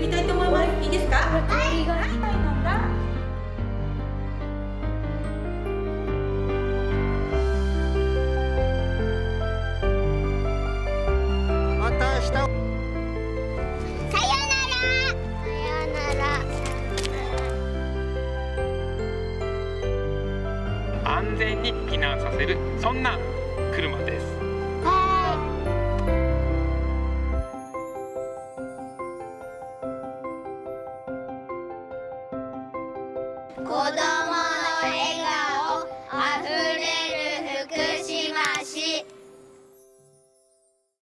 りたいと思います。いいですか？はい。なんだ。 また明日。 さよなら。さよなら。 安全に避難させる、そんな車です。